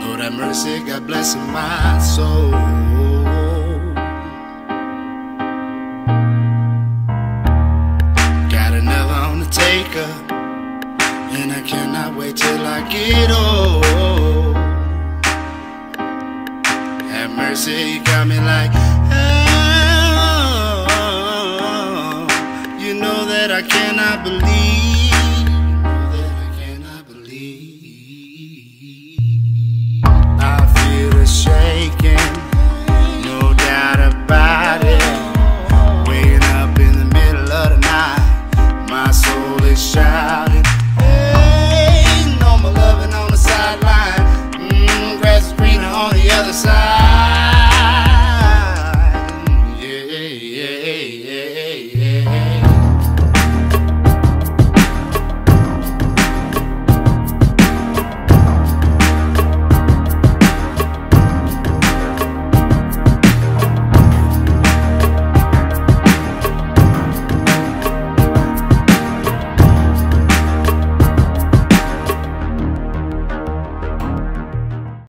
Lord have mercy, God bless my soul. Got another on the taker, and I cannot wait till I get old. Have mercy, you got me like, oh, you know that I cannot believe. Shaking, no doubt about it. Waking up in the middle of the night, my soul is shouting, hey, no more loving on the sideline. Grass is greener on the other side. Yeah, yeah, yeah, yeah.